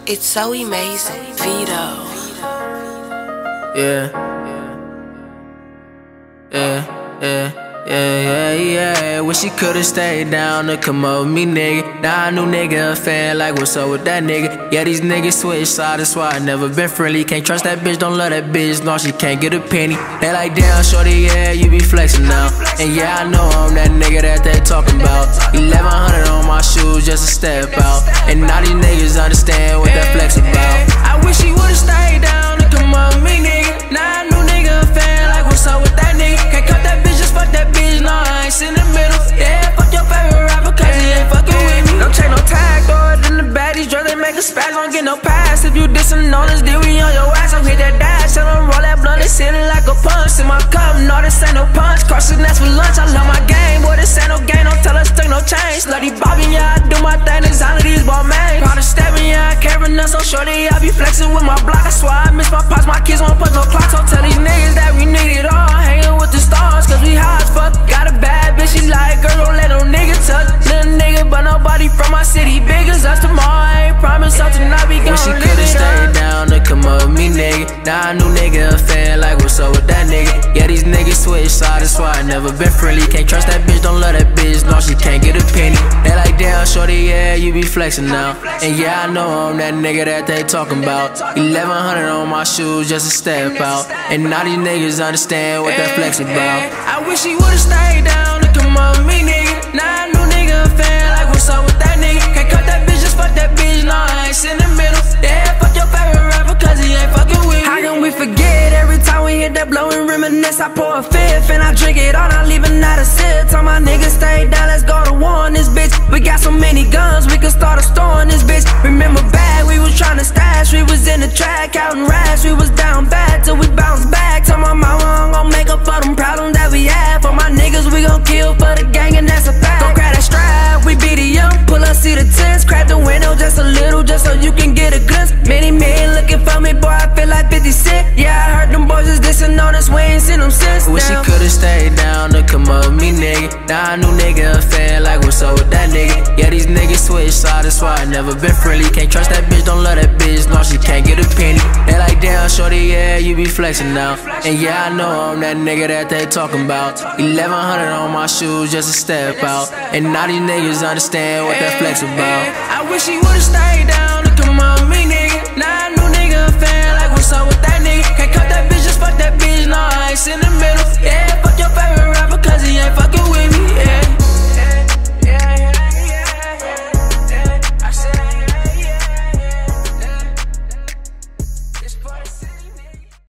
It's so amazing, Vito. Yeah. Wish she could've stayed down to come up with me, nigga. Now I knew nigga a fan, like what's up with that nigga? Yeah, these niggas switch sides, that's why I never been friendly. Can't trust that bitch, don't love that bitch, no, she can't get a penny. They like, damn, shorty, yeah, you be flexing now. And yeah, I know I'm that nigga that they talking about. 1100 on my shoes just to step out. And now these niggas understand what that flex about. I wish she would've stayed down to come up with me, nigga. Now I knew nigga a fan, like what's up with that nigga? Can't cut that bitch, just fuck that bitch, no, I ain't in the middle. Yeah, fuck your favorite rapper, cause he ain't fucking with me. Don't check no tag, throw it in the bag. These drugs, they make a spaz, don't get no pass. If you dissing on us, then we on your ass. I'll hit that dash, tell them roll that blunt, it's hitting like a punch. In my cup, no, this ain't no punch. Crossing that's for lunch, I love my game. Boy, this ain't no game, don't tell us take no change. Slutty bobbing, yeah, I do my thing, design of these ball man. Proud of stepping, yeah, I can't run so shorty, I be flexing with my block. I swear I miss my pops, my kids won't put no clocks. So tell these niggas that we need it all, hanging with the stars, cause we high as fuck. Got a bad bitch, she like, girl, don't let no nigga touch. Little nigga, but nobody from my city big as us. Tomorrow I ain't promised something, I be gon' live it up. Wish she could've stayed down to come up with me, nigga. Now I knew nigga a fan, like what's up with that nigga? Yeah, these niggas switch sides, that's why I never been friendly. Can't trust that bitch, don't love that bitch, no, she can't get a penny. They like, damn, shorty, yeah, you be flexing now. And yeah, I know I'm that nigga that they talking about. 1100 on my shoes just to step out. And now these niggas understand what that flex about. I wish she would've stayed down to come up with me, nigga. Now I knew nigga a fan, like what's up with that nigga? Can't cut that bitch, just fuck that bitch, no, I ain't in the middle. Yeah, fuck your favorite rapper, cause he ain't fucking with me. How can we forget every time we hit that blow and reminisce? I pour a fifth and I drink it all, not leaving out a sip. Tell my niggas stay down, let's go to war on this bitch. We got so many guns, we can start a store on this bitch. Remember back, we was trying to stash, we was in the track, counting rats, we was down bad till we bounced back. Tell my mama I'm gon' make up for them problems that we had. For my niggas, we gon' kill for the gang and that's a fact. Go grab that strap, we beat it young, pull up, see the tents, crack the window just a little, just so you can get a glimpse. Many men looking for me, boy, I feel like 50 Cent. Yeah, I heard them boys is dissing on us, we ain't seen them since. Wish she could've stayed down to come up with me, nigga. Now I knew nigga a fan, like what's up with that nigga? Yeah, these niggas switch sides, that's why I never been friendly. Can't trust that bitch, don't love that bitch, no, she can't get a penny. They like, damn, shorty, yeah, you be flexing now. And yeah, I know I'm that nigga that they talking about. 1100 on my shoes just to step out. And now these niggas understand what that flex about. I wish she would've stayed down to come up with me, nigga. Now I knew nigga a fan, like what's up with that nigga? Can't cut that bitch, just fuck that bitch, no, I ain't in the middle. Yeah, fuck your favorite rapper, cause he ain't fucking with me, yeah.